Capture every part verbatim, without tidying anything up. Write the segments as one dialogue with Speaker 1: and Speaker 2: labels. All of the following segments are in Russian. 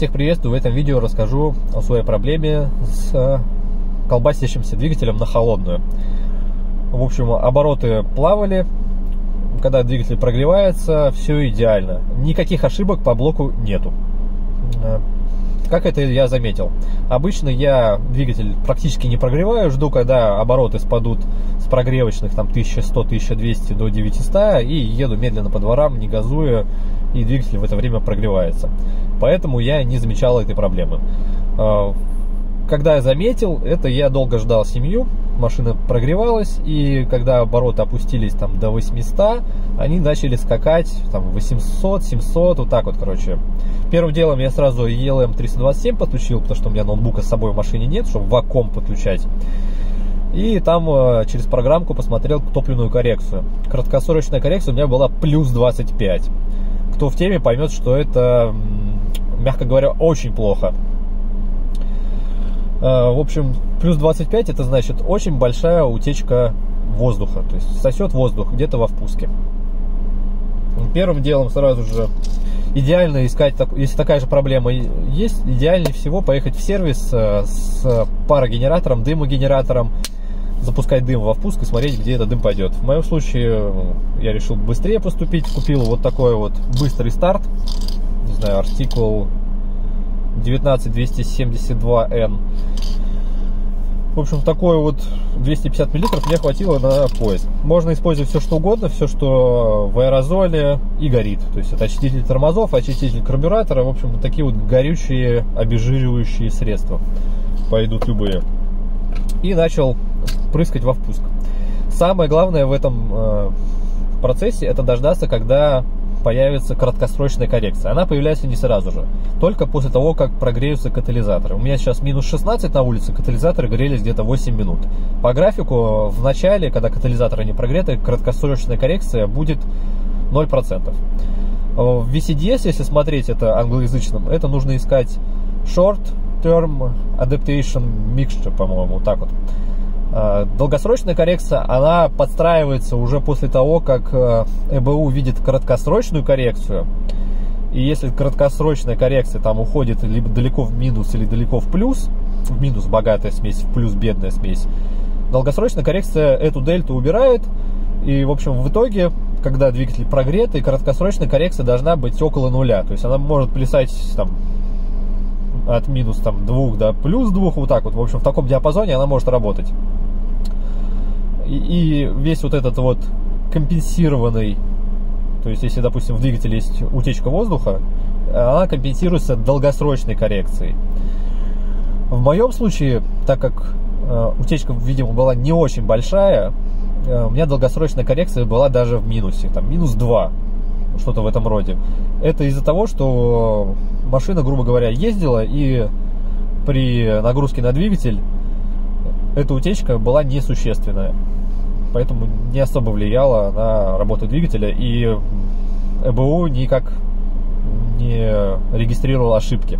Speaker 1: Всех приветствую! В этом видео расскажу о своей проблеме с колбасящимся двигателем на холодную. В общем, обороты плавали, когда двигатель прогревается, все идеально. Никаких ошибок по блоку нету. Как это я заметил? Обычно я двигатель практически не прогреваю, жду, когда обороты спадут с прогревочных там тысяча сто — тысяча двести до девятисот, и еду медленно по дворам, не газуя, и двигатель в это время прогревается. Поэтому я не замечал этой проблемы. Когда я заметил, это я долго ждал семью, машина прогревалась, и когда обороты опустились там до восьмисот, они начали скакать там восемьсот, семьсот, вот так вот, короче. Первым делом я сразу и эл эм триста двадцать семь подключил, потому что у меня ноутбука с собой в машине нет, чтобы вакуум подключать. И там э, через программку посмотрел топливную коррекцию. Краткосрочная коррекция у меня была плюс двадцать пять. Кто в теме, поймет, что это, мягко говоря, очень плохо. В общем, плюс двадцать пять это значит очень большая утечка воздуха, то есть сосет воздух где-то во впуске. Первым делом сразу же идеально искать, если такая же проблема есть, идеальнее всего поехать в сервис с парогенератором, дымогенератором, запускать дым во впуск и смотреть, где этот дым пойдет. В моем случае я решил быстрее поступить, купил вот такой вот быстрый старт, не знаю, артикул девятнадцать двести семьдесят два эн. В общем, такой вот двести пятьдесят миллилитров мне хватило на поезд. Можно использовать все что угодно, все что в аэрозоле и горит. То есть это очиститель тормозов, очиститель карбюратора. В общем, такие вот горючие, обезжиривающие средства пойдут любые. И начал прыскать во впуск. Самое главное в этом э, процессе это дождаться, когда появится краткосрочная коррекция. Она появляется не сразу же, только после того, как прогреются катализаторы. У меня сейчас минус шестнадцать на улице, катализаторы грелись где-то восемь минут. По графику, в начале, когда катализаторы не прогреты, краткосрочная коррекция будет ноль процентов. В ви си ди эс, если смотреть это англоязычным, это нужно искать Short Term Adaptation Mixture, по-моему, так вот. Долгосрочная коррекция, она подстраивается уже после того, как и би у видит краткосрочную коррекцию. И если краткосрочная коррекция там уходит либо далеко в минус, или далеко в плюс, в минус богатая смесь, в плюс бедная смесь, долгосрочная коррекция эту дельту убирает. И, в общем, в итоге, когда двигатель прогретый, краткосрочная коррекция должна быть около нуля. То есть она может плясать там от минус там, двух до плюс двух, вот так вот. В общем, в таком диапазоне она может работать. И, и весь вот этот вот компенсированный, то есть если, допустим, в двигателе есть утечка воздуха, она компенсируется долгосрочной коррекцией. В моем случае, так как э, утечка, видимо, была не очень большая, э, у меня долгосрочная коррекция была даже в минусе, там минус два, что-то в этом роде. Это из-за того, что машина, грубо говоря, ездила, и при нагрузке на двигатель эта утечка была несущественная. Поэтому не особо влияла на работу двигателя, и и би у никак не регистрировал ошибки.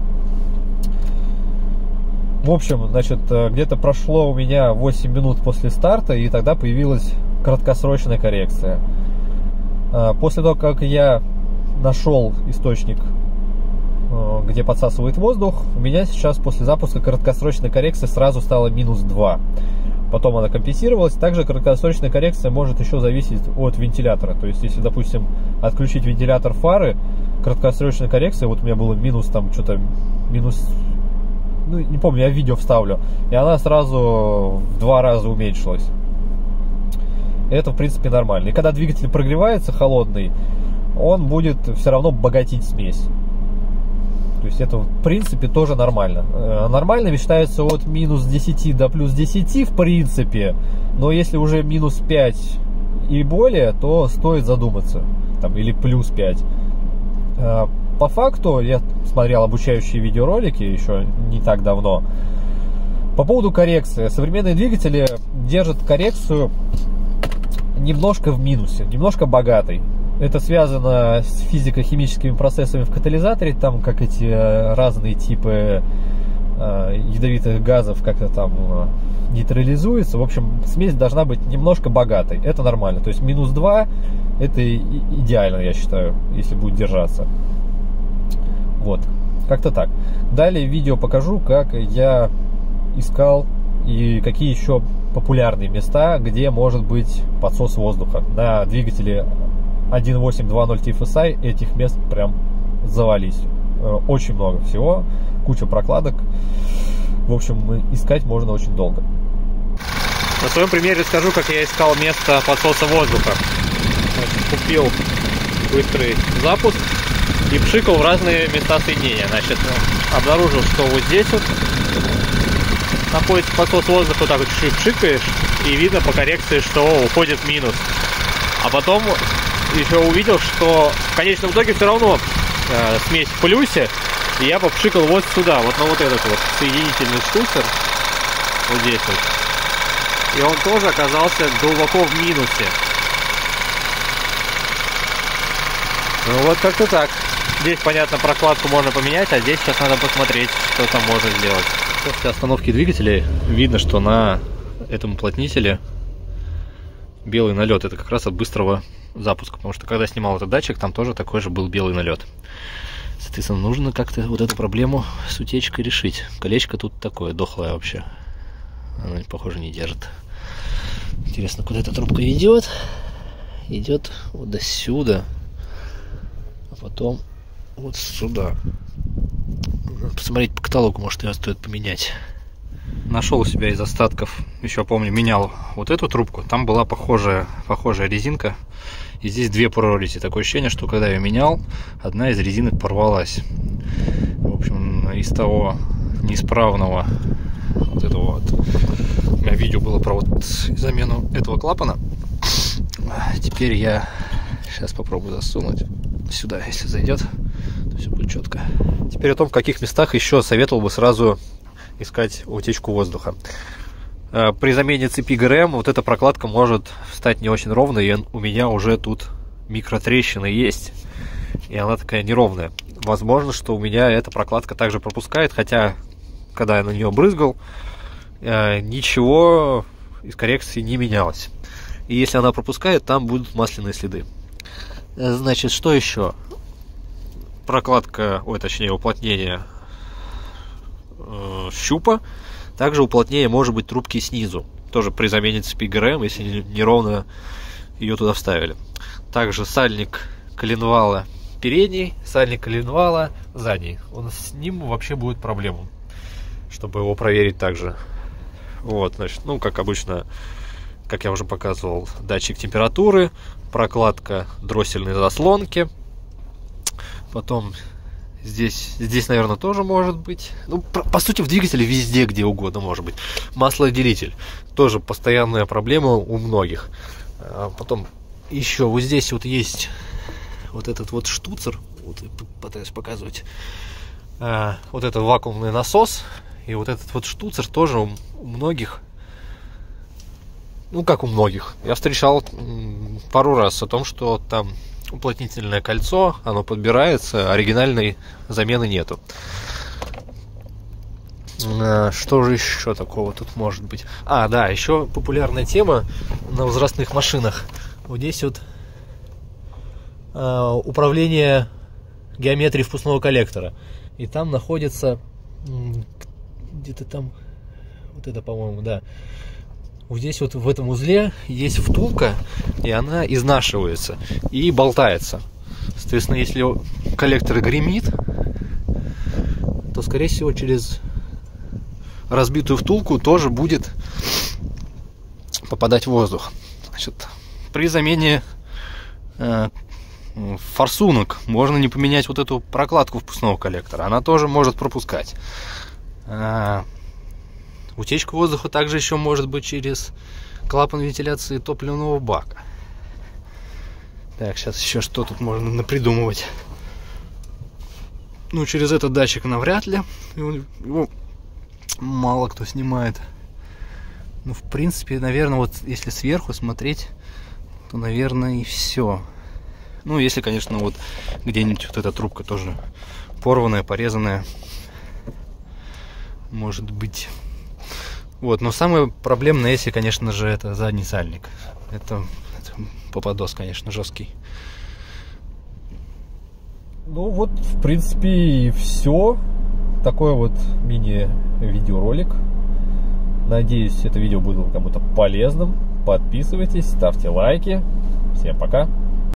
Speaker 1: В общем, значит, где-то прошло у меня восемь минут после старта, и тогда появилась краткосрочная коррекция. После того, как я нашел источник, где подсасывает воздух, у меня сейчас после запуска краткосрочной коррекции сразу стало минус два. Потом она компенсировалась. Также краткосрочная коррекция может еще зависеть от вентилятора. То есть, если, допустим, отключить вентилятор фары, краткосрочная коррекция, вот у меня было минус там что-то, минус, ну не помню, я видео вставлю, и она сразу в два раза уменьшилась. Это, в принципе, нормально. И когда двигатель прогревается холодный, он будет все равно богатить смесь. То есть это, в принципе, тоже нормально. Нормально считается от минус десяти до плюс десяти, в принципе. Но если уже минус пять и более, то стоит задуматься. Там, или плюс пять. По факту, я смотрел обучающие видеоролики еще не так давно. По поводу коррекции. Современные двигатели держат коррекцию немножко в минусе, немножко богатой. Это связано с физико-химическими процессами в катализаторе, там как эти разные типы э, ядовитых газов как-то там э, нейтрализуются. В общем, смесь должна быть немножко богатой. Это нормально. То есть минус два это идеально, я считаю, если будет держаться. Вот. Как-то так. Далее в видео покажу, как я искал и какие еще популярные места, где может быть подсос воздуха. На двигателе один восемь два ноль ти эф эс ай этих мест прям завались. Очень много всего, куча прокладок. В общем, искать можно очень долго. На своем примере расскажу, как я искал место подсоса воздуха. Купил быстрый запуск и пшикал в разные места соединения. Значит, обнаружил, что вот здесь вот находится подсос воздуха, вот так вот чуть-чуть пшикаешь, и видно по коррекции, что уходит в минус. А потом еще увидел, что в конечном итоге все равно э, смесь в плюсе, и я попшикал вот сюда, вот на вот этот вот соединительный штуцер, вот здесь вот. И он тоже оказался глубоко в минусе. Ну вот как-то так. Здесь, понятно, прокладку можно поменять, а здесь сейчас надо посмотреть, что там можно сделать. После остановки двигателя видно, что на этом уплотнителе белый налет. Это как раз от быстрого запуска, потому что когда снимал этот датчик, там тоже такой же был белый налет. Соответственно, нужно как-то вот эту проблему с утечкой решить. Колечко тут такое дохлое вообще. Оно, похоже, не держит. Интересно, куда эта трубка идет? Идет вот до сюда, а потом вот сюда. Надо посмотреть по каталогу, может, ее стоит поменять. Нашел у себя из остатков, еще помню, менял вот эту трубку. Там была похожая, похожая резинка. И здесь две прорези. Такое ощущение, что когда я менял, одна из резинок порвалась. В общем, из того неисправного вот этого вот. У меня видео было про вот замену этого клапана. Теперь я сейчас попробую засунуть сюда, если зайдет, то все будет четко. Теперь о том, в каких местах еще советовал бы сразу искать утечку воздуха. При замене цепи ГРМ вот эта прокладка может стать не очень ровной, и у меня уже тут микротрещина есть, и она такая неровная. Возможно, что у меня эта прокладка также пропускает, хотя, когда я на нее брызгал, ничего из коррекции не менялось. И если она пропускает, там будут масляные следы. Значит, что еще? Прокладка, ой, точнее, уплотнение э, щупа. Также уплотнение может быть трубки снизу. Тоже при замене цепи ГРМ, если неровно ее туда вставили. Также сальник коленвала передний, сальник коленвала задний. Он, с ним вообще будет проблема, чтобы его проверить также. Вот, значит, ну, как обычно, как я уже показывал, датчик температуры, прокладка дроссельной заслонки. Потом здесь, здесь, наверное, тоже может быть. Ну, по, по сути, в двигателе везде, где угодно может быть. Маслоотделитель. Тоже постоянная проблема у многих. А потом еще вот здесь вот есть вот этот вот штуцер. Вот, пытаюсь показывать. А, вот это вакуумный насос. И вот этот вот штуцер тоже у, у многих. Ну, как у многих. Я встречал пару раз о том, что там уплотнительное кольцо, оно подбирается, оригинальной замены нету. Что же еще такого тут может быть? А, да, еще популярная тема на возрастных машинах. Вот здесь вот а, управление геометрией впускного коллектора. И там находится где-то там, вот это, по-моему, да. Вот здесь вот в этом узле есть втулка, и она изнашивается и болтается. Соответственно, если коллектор гремит, то, скорее всего, через разбитую втулку тоже будет попадать воздух. Значит, при замене э, форсунок можно не поменять вот эту прокладку впускного коллектора. Она тоже может пропускать. Э, Утечка воздуха также еще может быть через клапан вентиляции топливного бака. Так, сейчас еще что тут можно напридумывать. Ну, через этот датчик навряд ли. Его мало кто снимает. Ну, в принципе, наверное, вот если сверху смотреть, то, наверное, и все. Ну, если, конечно, вот где-нибудь вот эта трубка тоже порванная, порезанная. Может быть. Вот, но самое проблемное, если, конечно же, это задний сальник. Это, это попадос, конечно, жесткий. Ну вот, в принципе, и все. Такой вот мини-видеоролик. Надеюсь, это видео было кому-то полезным. Подписывайтесь, ставьте лайки. Всем пока.